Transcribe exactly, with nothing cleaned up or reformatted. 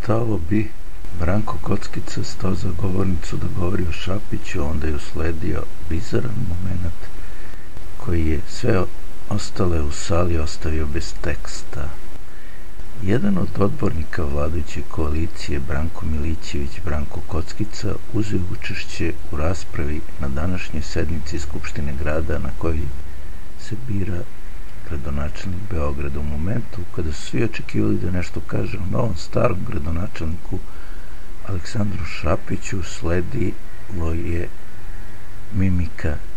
stalo bi Branko Kockica stao za govornicu da govori o Šapiću, onda je usledio bizaran moment koji je sve ostale u sali ostavio bez teksta. Jedan od odbornika vladajuće koalicije, Branko Milićević Branko Kockica, uzeo učešće u raspravi na današnjoj sednici Skupštine grada na kojoj se bira gradonačelnik Beograda. U momentu kada su svi očekivali da nešto kaže o novom starom gradonačelniku Aleksandru Šapiću, sledilo je mimika